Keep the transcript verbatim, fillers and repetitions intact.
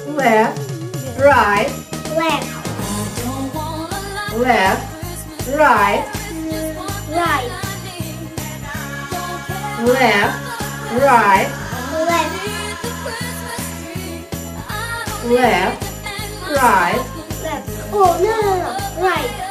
left, right, left, left, right, right, left, right, left, left, right. left. Oh, no, no, no. Right,